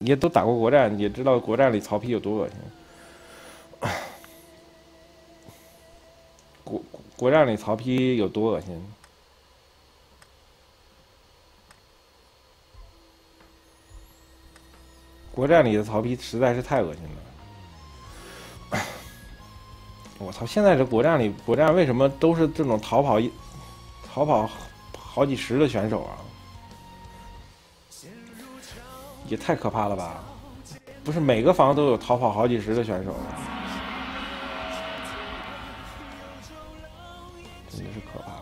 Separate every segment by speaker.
Speaker 1: 也都打过国战，也知道国战里曹丕有多恶心。国战里曹丕有多恶心？国战里的曹丕实在是太恶心了。我操！现在这国战里，国战为什么都是这种逃跑好几十的选手啊？也太可怕了吧！不是每个房都有逃跑好几十的选手，真的是可怕。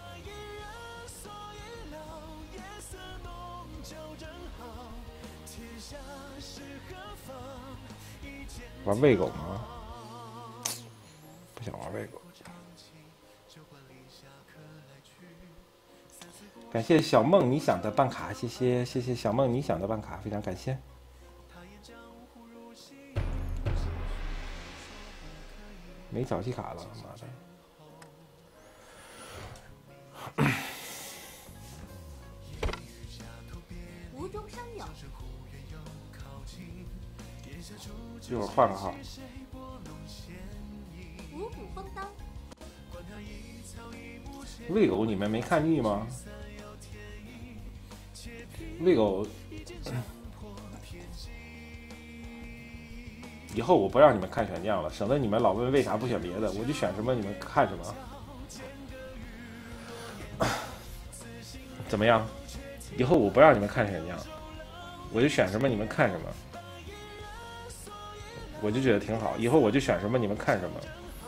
Speaker 1: 玩喂狗吗？不想玩喂狗。感谢小梦你想的办卡，谢谢小梦你想的办卡，非常感谢。没小气卡了，妈的！
Speaker 2: 无中生有。
Speaker 1: 一会儿换个号。
Speaker 2: 五谷丰登。
Speaker 1: 喂狗你们没看腻吗？喂狗，以后我不让你们看选将了，省得你们老问为啥不选别的，我就选什么你们看什么。怎么样？以后我不让你们看选将，我就选什么你们看什么，我就觉得挺好。以后我就选什么你们看什么。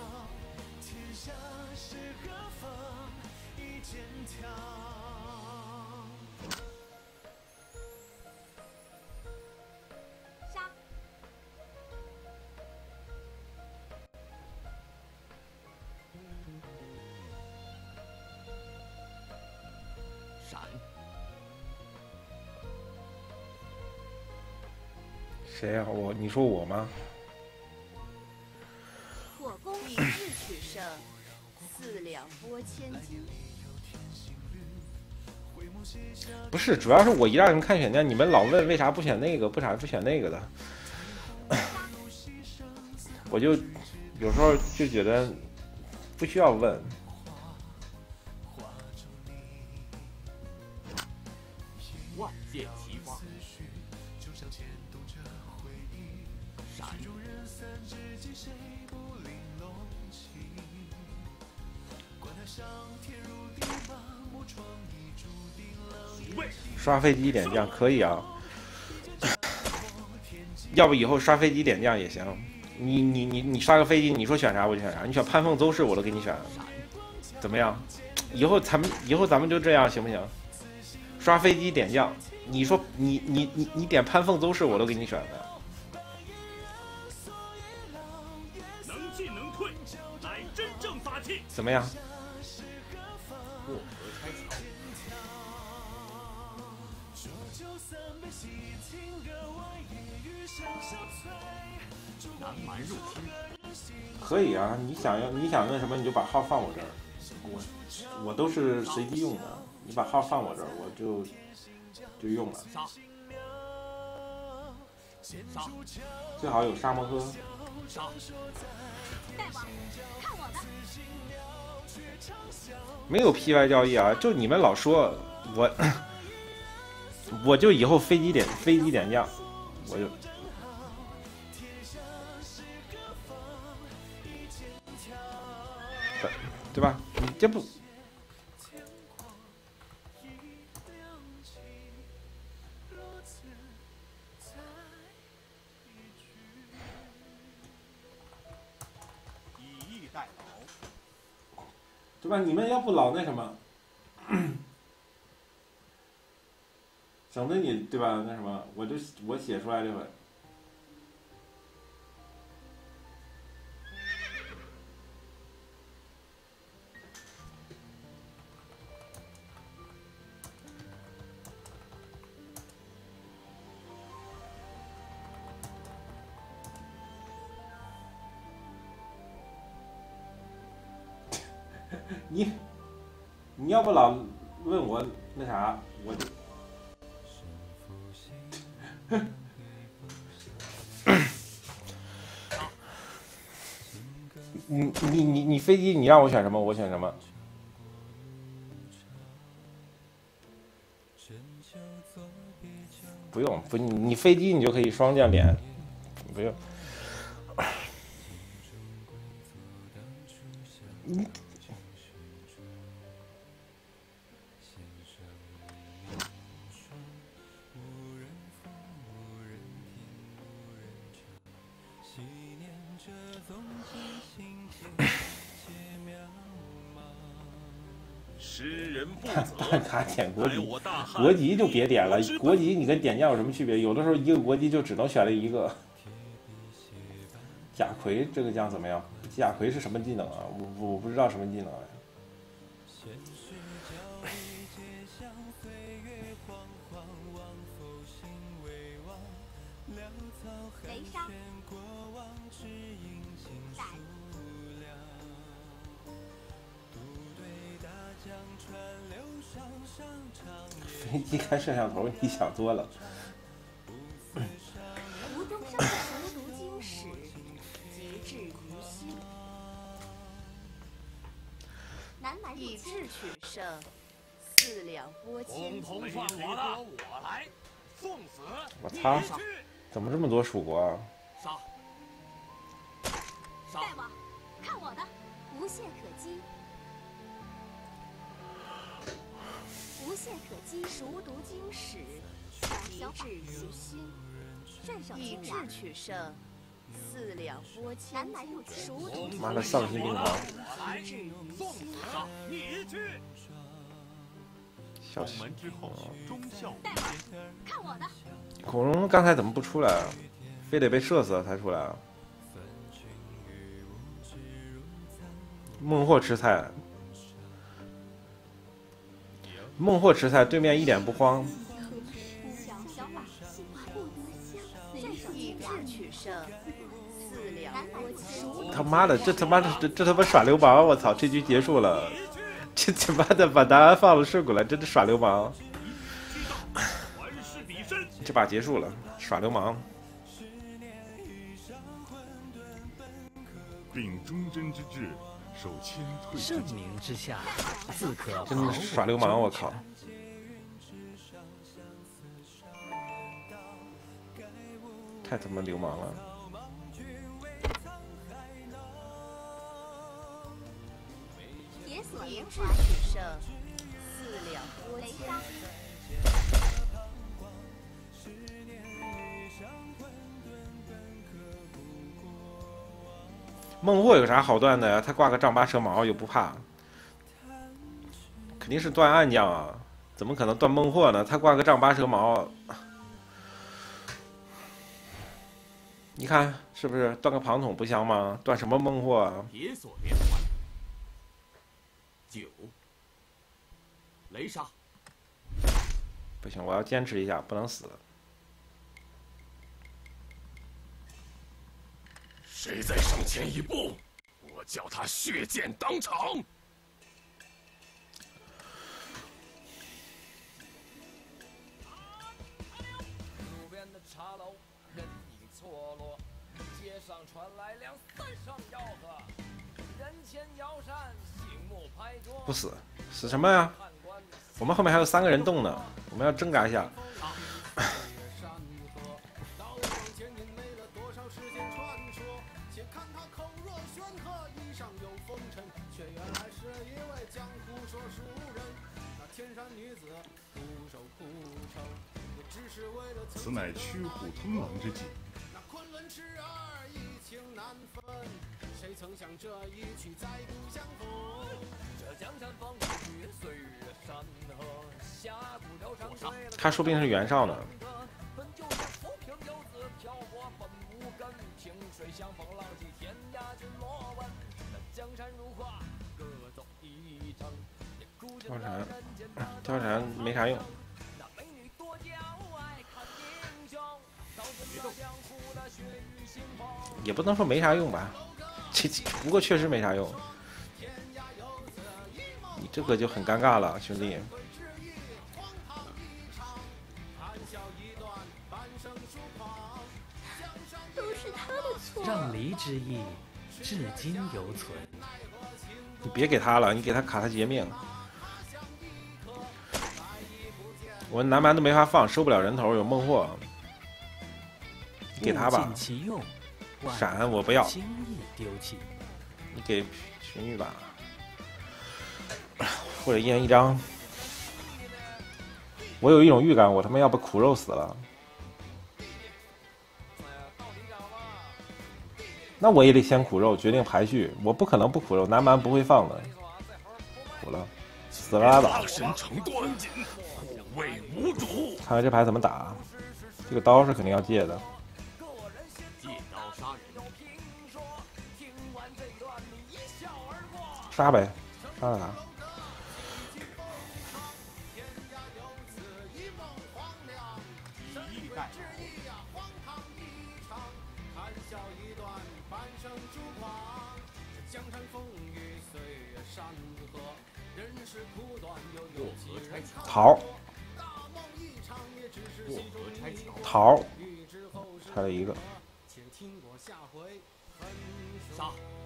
Speaker 1: 谁呀、我？你说我吗？
Speaker 2: 火攻一日取胜，4两拨千斤。
Speaker 1: 不是，主要是我一让你们看选将，你们老问为啥不选那个，不选那个的，我就有时候就觉得不需要问。
Speaker 3: 万箭齐发，闪！
Speaker 1: 刷飞机点将可以啊，要不以后刷飞机点将也行。你刷个飞机，你说选啥我就选啥，你选潘凤邹氏我都给你选，怎么样？以后咱们就这样行不行？刷飞机点将，你说你点潘凤邹氏我都给你选的。
Speaker 3: 能进能退，乃真正法器。
Speaker 1: 怎么样？
Speaker 3: 过河拆桥。南蛮入侵。
Speaker 1: 可以啊，你想那什么，你就把号放我这儿，我都是随机用的，你把号放我这儿，我就用了。
Speaker 3: 杀！杀！
Speaker 1: 最好有沙摩诃。
Speaker 3: 杀！
Speaker 2: 大王，看我的！
Speaker 1: 没有 PY 交易啊，就你们老说我就以后飞机点将，我就。对吧？你这不，
Speaker 3: 以逸待劳，
Speaker 1: 对吧？你们要不老那什么，省得你对吧？那什么，我写出来这回。你要不老问我那啥，我就你飞机你让我选什么我选什么。不用不你飞机你就可以双降点，不用。
Speaker 3: 诗人不
Speaker 1: 办卡点国籍，
Speaker 3: 我大汉
Speaker 1: 国籍就别点了，国籍你跟点将有什么区别？有的时候一个国籍就只能选了一个。贾逵这个将怎么样？贾逵是什么技能啊？我不知道什么技能啊。
Speaker 2: 雷莎，
Speaker 1: 飞机看摄像头，你想多了。
Speaker 2: 无中生有，熟读经史，节制于心。南蛮以智取胜，四两拨千斤。
Speaker 3: 统算我的，我来，送死！
Speaker 1: 我擦，怎么这么多蜀国啊？
Speaker 3: 杀！
Speaker 2: 大王，看我的，无懈可击。无懈可击，熟读经史，节制于心。顺手以智取胜，四两拨千斤。南蛮入侵，熟读经史。
Speaker 1: 妈的，丧心病狂！
Speaker 2: 节制于心。
Speaker 3: 你去。
Speaker 1: 小
Speaker 3: 门之后，忠孝
Speaker 2: 大王，看我的。
Speaker 1: 孔融刚才怎么不出来啊？非得被射死了才出来啊？孟获吃菜，孟获吃菜，对面一点不慌。
Speaker 2: 以智取胜，四两拨千。
Speaker 1: 他妈的，这他妈耍流氓！我操，这局结束了，这他妈的把答案放了顺过来，真的耍流氓！这把结束了，耍流氓。
Speaker 3: 秉忠贞之志，守谦退之
Speaker 4: 盛名之下，自可
Speaker 1: 真的耍流氓！我靠！太他妈流氓了！
Speaker 2: 以智取胜，四两拨千斤。
Speaker 1: 孟获有啥好断的呀？他挂个丈八蛇矛又不怕，肯定是断暗将啊！怎么可能断孟获呢？他挂个丈八蛇矛，你看是不是断个庞统不香吗？断什么孟获啊？
Speaker 3: 铁索连环。9，雷杀。
Speaker 1: 不行，我要坚持一下，不能死。
Speaker 3: 谁再上前一步，我叫他血溅当场。
Speaker 5: 路边的茶楼，人影错落，街上传来两三声吆喝，人前摇扇，醒目拍桌。
Speaker 1: 不死，死什么呀？我们后面还有3个人动呢，我们要挣扎一下。
Speaker 3: 此乃驱虎通狼之计。
Speaker 5: 谁曾想这一去再不相逢？这江山风雨岁月山河，峡谷流长对了。
Speaker 1: 他说不定是袁绍呢。
Speaker 5: 本就是浮萍游子，漂泊本无根。萍水相逢，浪迹天涯，君莫问。那江山如画，各走一程。
Speaker 1: 貂蝉没啥用。
Speaker 5: 那美女多娇爱看英雄，刀剑江湖的血雨腥风。
Speaker 1: 也不能说没啥用吧，不过确实没啥用。你这个就很尴尬了，兄弟。
Speaker 2: 都是他的错。
Speaker 4: 让梨之意， 至今犹存。
Speaker 1: 你别给他了，你给他卡他劫命。我南蛮都没法放，收不了人头，有孟获。你给他吧。
Speaker 4: 物尽其用，
Speaker 1: 闪我不要。
Speaker 4: 轻易丢弃。
Speaker 1: 你给荀彧吧，或者一人一张。我有一种预感，我他妈要被苦肉死了。那我也得先苦肉，决定排序。我不可能不苦肉，南蛮不会放的。苦了，死了拉倒。
Speaker 3: 大神成端，护卫无主。
Speaker 1: 看看这牌怎么打。这个刀是肯定要借的。
Speaker 3: 借刀杀人。
Speaker 1: 杀呗，杀了他。桃，桃，拆了一个。
Speaker 3: 杀！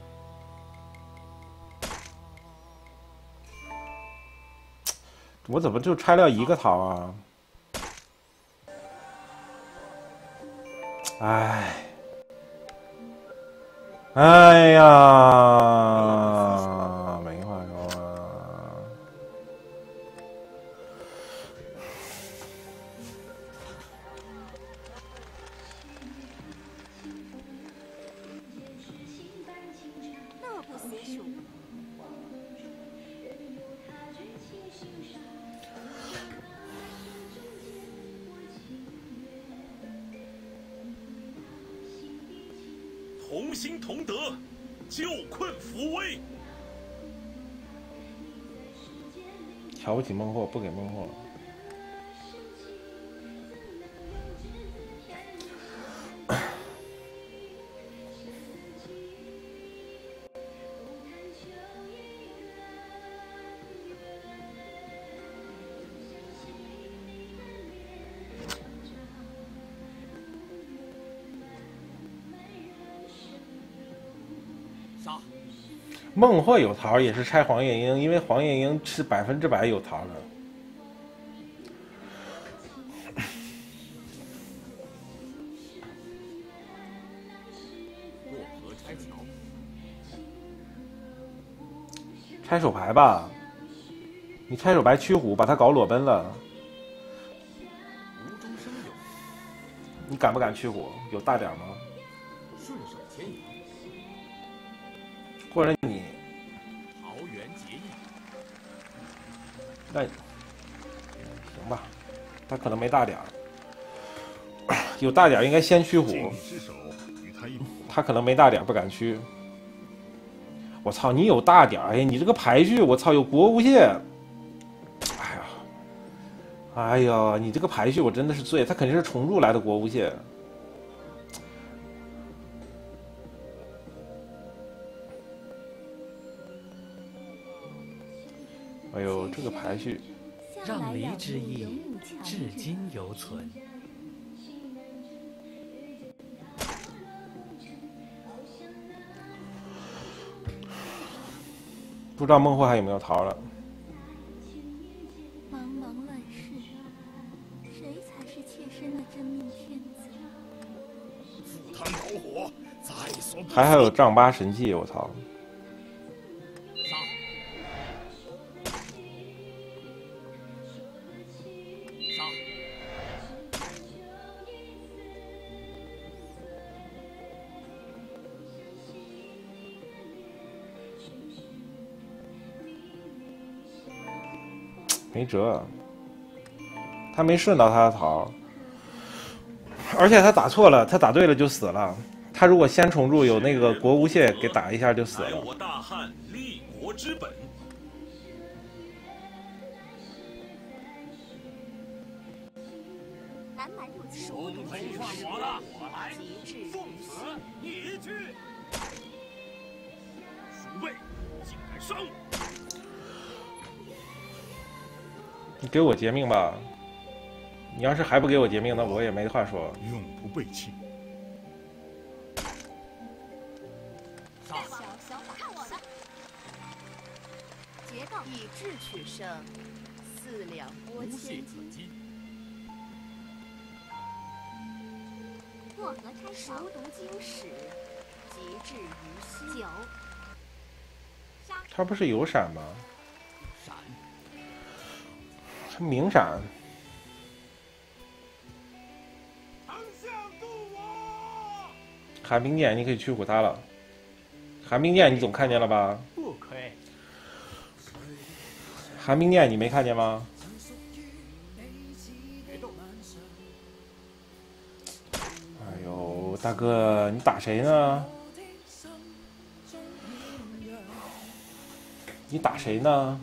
Speaker 1: 我怎么就拆了一个桃啊？哎，哎呀，没话说啊。
Speaker 2: 乐不思蜀。
Speaker 3: 同心同德，救困扶危。
Speaker 1: 瞧不起孟获，不给孟获。
Speaker 3: 杀！
Speaker 1: 孟获有桃也是拆黄月英，因为黄月英是100%有桃的。
Speaker 3: 过河拆桥。
Speaker 1: 拆手牌吧，你拆手牌驱虎，把他搞裸奔了。
Speaker 3: 无中生有。
Speaker 1: 你敢不敢驱虎？有大点吗？
Speaker 3: 顺手牵羊。
Speaker 1: 或者你
Speaker 3: 桃园结义。
Speaker 1: 那行吧，他可能没大点儿，有大点儿应该先驱虎。
Speaker 3: 失手与他一
Speaker 1: 他可能没大点儿，不敢驱。我操，你有大点儿！哎，你这个排序，我操，有国无懈。哎呀，哎呀，你这个排序我真的是醉，他肯定是重铸来的国无懈。哎呦，这个排序，
Speaker 4: 让梨之意至今犹存。
Speaker 1: 不知道孟获还有没有桃了。
Speaker 2: 茫茫乱世，谁才是妾身的真命天子？
Speaker 3: 赴汤蹈火，在所不辞。
Speaker 1: 还有丈八神器，我操！
Speaker 3: 杀！杀！
Speaker 1: 没辙，他没顺到他的桃，而且他打错了，他打对了就死了。他如果先重铸，有那个国无懈给打一下就死
Speaker 3: 乃
Speaker 1: 了。
Speaker 3: 我大汉立国之本。
Speaker 2: 南蛮入侵，
Speaker 3: 兄弟换我的，我来奉死一炬。鼠辈，竟敢伤我！
Speaker 1: 你给我劫命吧！你要是还不给我劫命，那我也没话说。
Speaker 3: 永不背弃。杀！
Speaker 2: 决斗，以智取胜，4两拨
Speaker 3: 无懈
Speaker 2: 千
Speaker 3: 可
Speaker 2: 金。
Speaker 3: 击。
Speaker 2: 过河拆熟读经史，极致于心。9。
Speaker 1: 他不是有闪吗？
Speaker 3: 闪，
Speaker 1: 他明闪。
Speaker 3: 丞相助我！
Speaker 1: 寒冰剑，你可以驱虎他了。寒冰剑，你总看见了吧？
Speaker 4: 不亏。
Speaker 1: 寒冰剑，你没看见吗？
Speaker 3: 决斗，
Speaker 1: 哎呦，大哥，你打谁呢？你打谁呢？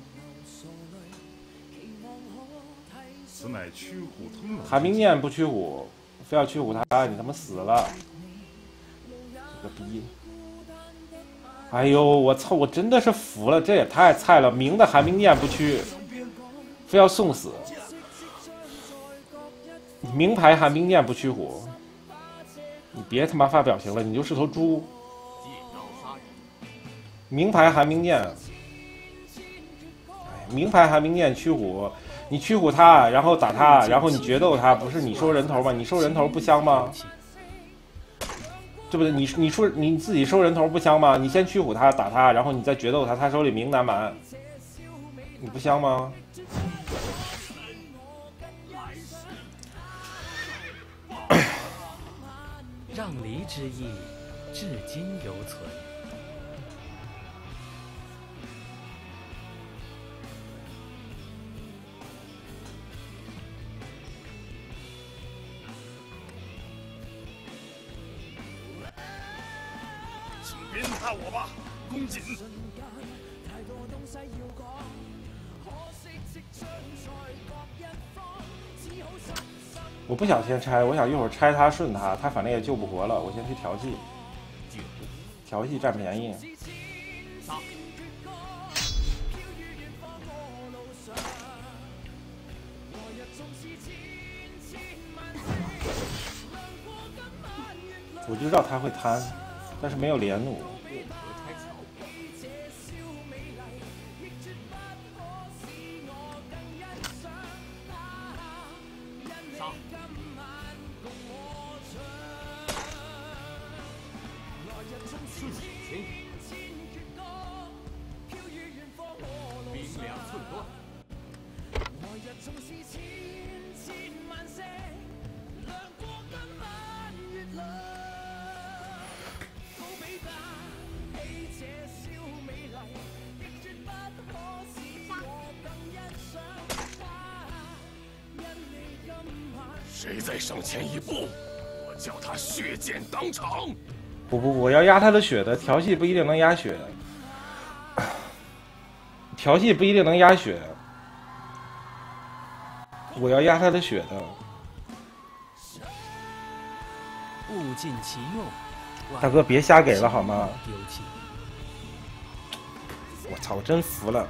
Speaker 6: 此乃驱虎通龙。
Speaker 1: 寒冰剑不驱虎，非要驱虎他，你他妈死了！这个逼！哎呦，我操！我真的是服了，这也太菜了！明的寒冰剑不驱，非要送死。你名牌寒冰剑不驱虎，你别他妈发表情了，你就是头猪！
Speaker 3: 借刀杀人，
Speaker 1: 名牌寒冰剑，名牌寒冰剑驱虎，你驱虎他，然后打他，然后你决斗他，不是你收人头吗？你收人头不香吗？对不对？你说你自己收人头不香吗？你先驱虎他打他，然后你再决斗他，他手里明难满，你不香吗？
Speaker 4: 让梨之意，至今犹存。
Speaker 3: 请鞭挞我吧，公瑾。
Speaker 1: 我不想先拆，我想一会儿拆他顺他，他反正也救不活了，我先去调戏，调戏占便宜。我就知道他会贪，但是没有连弩。
Speaker 3: 过河拆桥，杀！顺水牵鱼，兵两寸断。谁再上前一步，我叫他血溅当场。
Speaker 1: 不，我要压他的血的，调戏不一定能压血，调戏不一定能压血，我要压他的血的。
Speaker 4: 物尽其用。
Speaker 1: 大哥别瞎给了好吗？
Speaker 4: 丢弃。
Speaker 1: 我操，我真服了。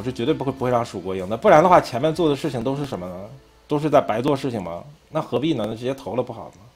Speaker 1: 我是绝对不会让蜀国赢的，不然的话前面做的事情都是什么呢？都是在白做事情吗？那何必呢？那直接投了不好吗？